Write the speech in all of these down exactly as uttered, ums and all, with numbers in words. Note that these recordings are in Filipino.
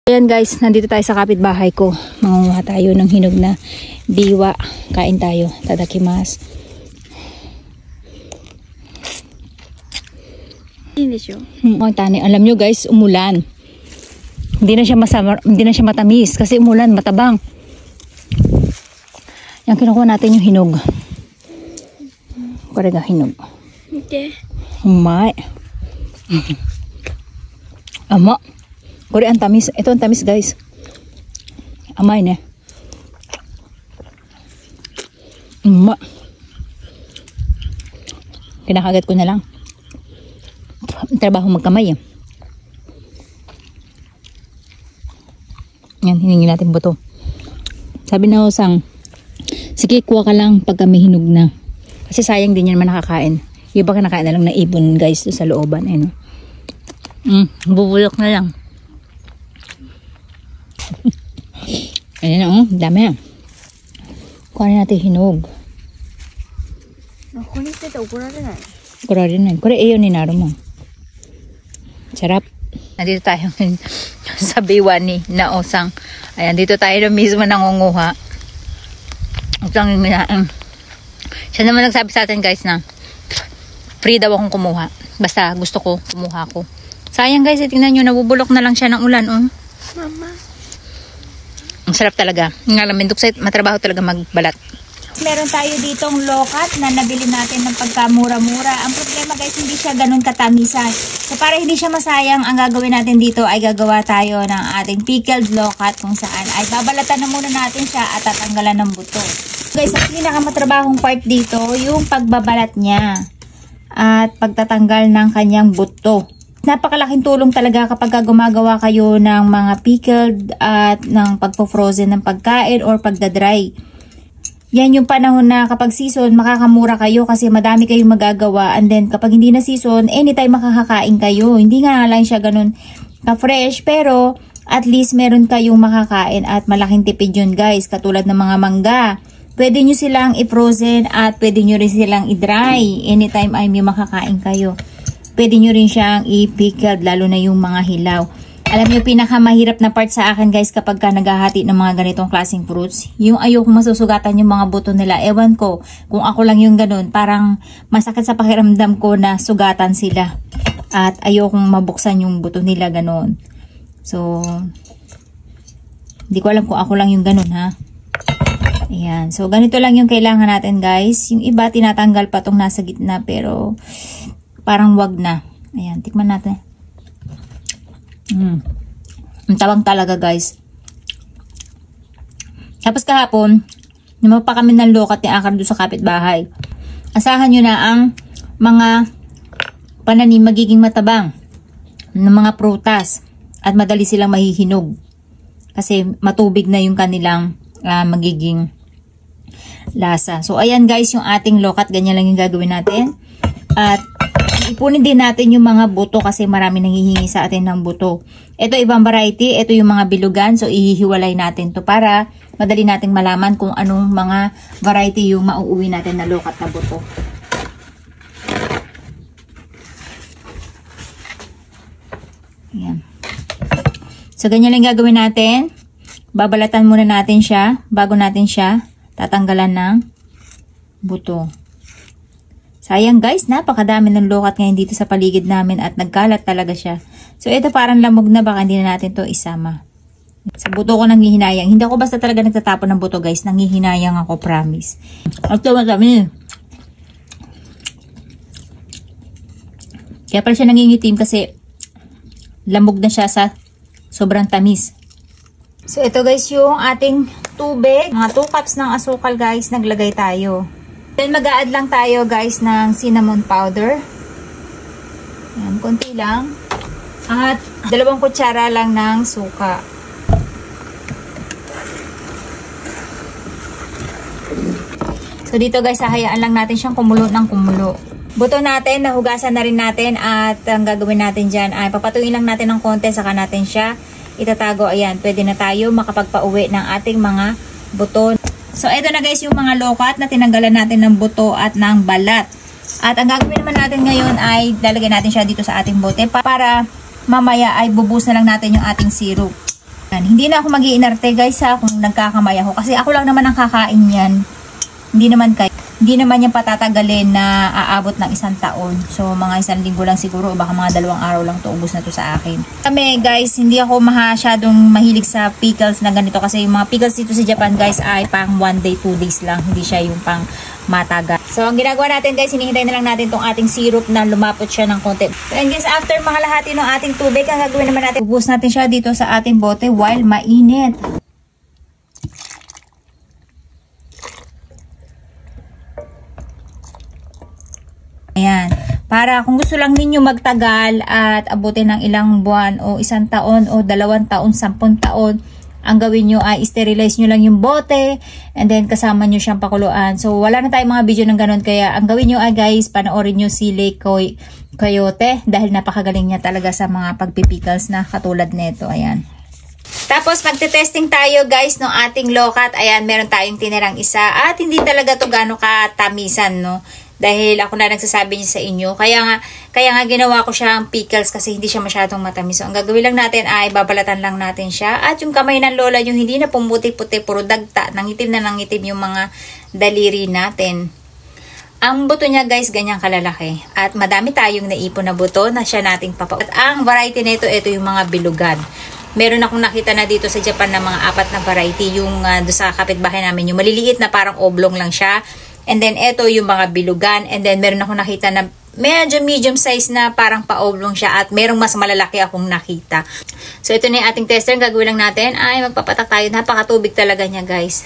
Ayan guys, nandito tayo sa kapitbahay ko. Mangunguha tayo ng hinog na biwa. Kain tayo. Tadakimasu. Hindi siya. Hmm, tani. Alam nyo guys, umulan. Hindi na siya masama, hindi na siya matamis kasi umulan, matabang. Yan, kinukuha natin yung hinog. Kore ga hinog. Hindi. Umay. Ama. Kore ang tamis. Ito ang tamis guys. Amay na. Uma. Kinakagat ko na lang. Trabaho magkamay eh. Yan, hiningi natin buto. Sabi na usang, sige kuha ka lang pag kami hinog na. Kasi sayang din yan man nakakain. Yung iba kinakain na lang na ibon guys sa looban. Ayun. Mm, bubulok na lang. Ayan o, oh, dami. Kuha natin hinog. Nakunis ito, ukura rin na. Ukura rin na. Kura iyo ni Naro mo. Sarap. Nandito tayo sa biwa ni Naosang. Ayan, dito tayo na mismo nangunguha. Usang yung minaang. Siya naman nagsabi sa atin guys na free daw akong kumuha. Basta gusto ko, kumuha ko. Sayang guys, tingnan nyo, nabubulok na lang siya ng ulan. Oh. Mama. Ang sarap talaga. Nga lang, minduksa, matrabaho talaga magbalat. Meron tayo ditong lokat na nabili natin ng pagkamura-mura. Ang problema guys, hindi siya ganun katamisan. So para hindi siya masayang, ang gagawin natin dito ay gagawa tayo ng ating pickled lokat kung saan ay babalatan na muna natin siya at tatanggalan ng buto. Guys, ang pinakamatrabahong part dito, yung pagbabalat niya at pagtatanggal ng kanyang buto. Napakalaking tulong talaga kapag gumagawa kayo ng mga pickled at ng pagpo-frozen ng pagkain or pagdadry. Yan yung panahon na kapag season, makakamura kayo kasi madami kayong magagawa. And then kapag hindi na season, anytime makakakain kayo. Hindi nga lang siya ganun ka-fresh, pero at least meron kayong makakain at malaking tipid yun guys. Katulad ng mga mangga. Pwede nyo silang i-frozen at pwede nyo rin silang i-dry. Anytime ay may makakain kayo. Pwede nyo rin siyang i-pickled, lalo na yung mga hilaw. Alam nyo, pinakamahirap na part sa akin guys kapag ka naghahati ng mga ganitong klaseng fruits, yung ayokong masusugatan yung mga buto nila. Ewan ko, kung ako lang yung ganun, parang masakit sa pakiramdam ko na sugatan sila. At ayokong mabuksan yung buto nila ganun. So, hindi ko alam kung ako lang yung ganun ha. Ayan, so ganito lang yung kailangan natin guys. Yung iba tinatanggal pa tong nasa gitna pero parang wag na. Ayan, tikman natin. Mm. Ang tabang talaga guys. Tapos kahapon, naman pa kami ng lokat ni Akar doon sa kapitbahay. Asahan nyo na ang mga pananim magiging matabang ng mga prutas at madali silang mahihinog. Kasi matubig na yung kanilang uh, magiging lasa. So ayan guys, yung ating lokat, ganyan lang yung gagawin natin. At ipunin din natin yung mga buto kasi marami nanghihingi sa atin ng buto. Ito ibang variety, ito yung mga bilugan. So ihihiwalay natin to para madali nating malaman kung anong mga variety yung mauuwi natin na lokat na buto. Ayan. So ganyan lang gagawin natin. Babalatan muna natin siya bago natin siya tatanggalan ng buto. Sayang guys, napakadami ng lokat ngayon dito sa paligid namin at nagkalat talaga siya. So ito parang lamog na, baka hindi na natin to isama. Sa buto ko nanghihinayang. Hindi ako basta talaga nagtatapon ng buto guys. Nanghihinayang ako, promise. At ito matami. Kaya pala siya nangingitim kasi lamog na siya sa sobrang tamis. So ito guys yung ating tubig. Mga two cups ng asukal guys, naglagay tayo. Then mag-a-add lang tayo guys ng cinnamon powder. Ayan, konti lang. At dalawang kutsara lang ng suka. So dito guys, hahayaan lang natin siyang kumulo ng kumulo. Buto natin, nahugasan na rin natin at ang gagawin natin dyan ay papatuin lang natin ng konti, saka natin siya itatago. Ayan, pwede na tayo makapagpauwi ng ating mga buto. So, ito na guys yung mga lokat na tinanggalan natin ng buto at ng balat. At ang gagawin naman natin ngayon ay lalagay natin siya dito sa ating bote para mamaya ay bubus na lang natin yung ating syrup. Yan. Hindi na ako mag-iinarte guys ha kung nagkakamay ako. Kasi ako lang naman ang kakain yan. Hindi naman kay hindi naman yan patatagalin na aabot ng isang taon. So, mga isang linggo lang siguro, baka mga dalawang araw lang to, ubos na to sa akin. Kami, guys, hindi ako masyadong mahilig sa pickles na ganito kasi yung mga pickles dito sa Japan, guys, ay pang one day, two days lang. Hindi siya yung pang matagal. So, ang ginagawa natin, guys, hinihintay na lang natin tong ating syrup na lumapot siya ng konti. And guys, after mga lahati ng ating tubig, ang gagawin naman natin, ubos natin siya dito sa ating bote while mainit. Ayan. Para kung gusto lang ninyo magtagal at abutin ng ilang buwan o isang taon o dalawang taon, sampung taon, ang gawin nyo ay sterilize nyo lang yung bote and then kasama nyo siyang pakuluan. So, wala na tayong mga video ng ganun. Kaya, ang gawin nyo ay guys, panoorin nyo si Lake Coy Coyote dahil napakagaling niya talaga sa mga pagpipikals na katulad nito. Ayan. Tapos, magte-testing tayo guys ng ating lokat. Ayan, meron tayong tinirang isa at hindi talaga to gano'ng katamisan, no? Dahil ako na nagsasabi niya sa inyo. Kaya nga, kaya nga ginawa ko siyang pickles kasi hindi siya masyadong matamis. So, ang gagawin lang natin ay babalatan lang natin siya. At yung kamay ng lola yung hindi na pumuti-puti, puro dagta. Nangitim na nangitim yung mga daliri natin. Ang buto niya guys, ganyan kalalaki. At madami tayong naipon na buto na siya nating papa. At ang variety nito, ito yung mga bilugan. Meron akong nakita na dito sa Japan na mga apat na variety. Yung uh, doon sa kapitbahay namin, yung maliliit na parang oblong lang siya. And then, ito yung mga bilugan. And then, meron akong nakita na medyo medium size na parang pa-oblong siya. At merong mas malalaki akong nakita. So, ito na yung ating tester. Ang gagawin lang natin ay magpapatak tayo. Napakatubig talaga niya, guys.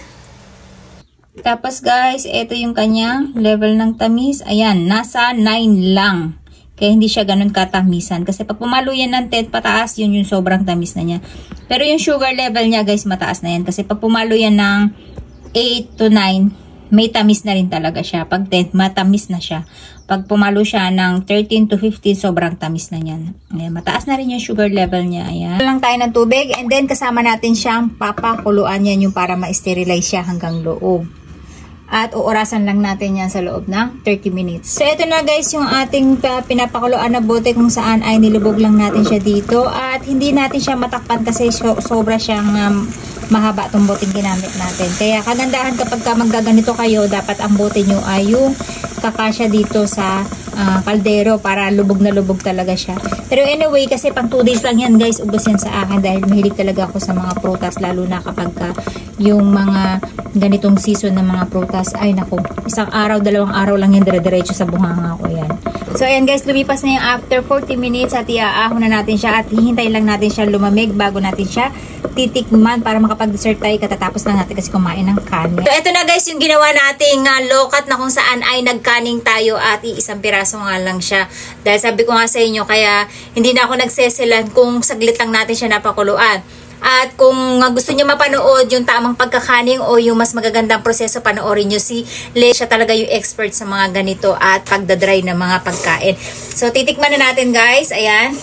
Tapos, guys, ito yung kanyang level ng tamis. Ayan, nasa nine lang. Kaya hindi siya ganun katamisan. Kasi pag pumalo yan ng ten pataas, yun yung sobrang tamis na niya. Pero yung sugar level niya, guys, mataas na yan. Kasi pag pumalo yan ng eight to nine, may tamis na rin talaga siya. Pag ten, matamis na siya. Pag pumalo siya ng thirteen to fifteen, sobrang tamis na yan. Ayan, mataas na rin yung sugar level niya. Ayan. Lang tayo ng tubig. And then, kasama natin siyang papakuluan yan yung para ma-sterilize siya hanggang loob. At uurasan lang natin yan sa loob ng thirty minutes. So, ito na guys yung ating uh, pinapakuluan na bote kung saan ay nilubog lang natin siya dito. At hindi natin siya matakpan kasi so, sobra siyang um, mahaba itong boteng ginamit natin. Kaya kagandahan kapag ka maggaganito kayo, dapat ang bote nyo ay yung kakasya dito sa uh, kaldero para lubog na lubog talaga siya. Pero anyway, kasi pang two days lang yan guys, ubos yan sa akin dahil mahilig talaga ako sa mga prutas, lalo na kapag ka yung mga ganitong season ng mga prutas, ay naku, isang araw, dalawang araw lang yan dire-diretso sa bunganga ko yan. So ayan guys, lumipas na yung after forty minutes at iaahon na natin siya at hihintay lang natin siya lumamig bago natin siya titikman para makapag-dessert tayo katatapos lang natin kasi kumain ng kanin. So ito na guys yung ginawa nating uh, lokat na kung saan ay nagkaning tayo at iisang piraso nga lang siya. Dahil sabi ko nga sa inyo, kaya hindi na ako nagseselan kung saglit lang natin siya napakuluan. At kung gusto niyo mapanood yung tamang pagkakaning o yung mas magagandang proseso, panoorin niyo si Le. Siya talaga yung expert sa mga ganito at pagdadry ng mga pagkain. So, titikman na natin guys. Ayan.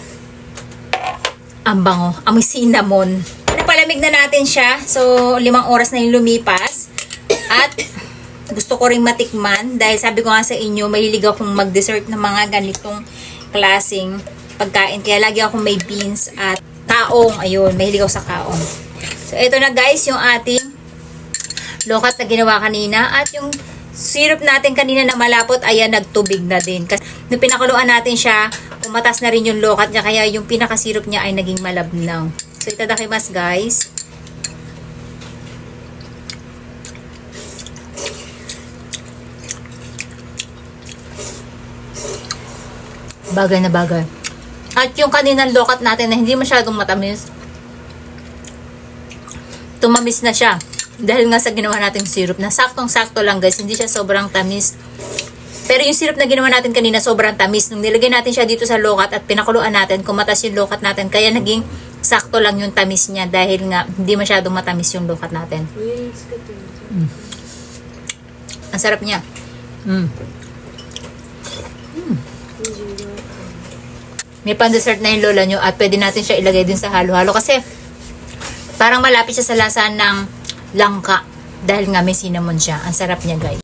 Ang bango. Amoy cinnamon. Napalamig na natin siya. So, limang oras na yung lumipas. At gusto ko rin matikman. Dahil sabi ko nga sa inyo, mahilig akong mag-dessert ng mga ganitong klaseng pagkain. Kaya lagi akong may beans at kaong. Ayun, mahilig ako sa kaong. So, ito na guys, yung ating lokat na ginawa kanina. At yung syrup natin kanina na malapot, ayan, nagtubig na din. Kasi nung pinakuluan natin siya, umatas na rin yung lokat niya. Kaya yung pinakasirup niya ay naging malabnaw. So, itadakimasu guys. Bagay na bagay. At yung kaninang lokat natin na hindi masyadong matamis, tumamis na siya. Dahil nga sa ginawa natin syrup na saktong-sakto lang guys, hindi siya sobrang tamis. Pero yung syrup na ginawa natin kanina sobrang tamis. Nung nilagay natin siya dito sa lokat at pinakuluan natin, kumatas yung lokat natin. Kaya naging sakto lang yung tamis niya dahil nga hindi masyadong matamis yung lokat natin. Mm. Ang sarap niya. Mm. Mm. May pan-dessert na yung lola nyo at pwede natin siya ilagay din sa halo-halo kasi parang malapit siya sa lasa ng langka dahil nga may cinnamon siya. Ang sarap niya guys.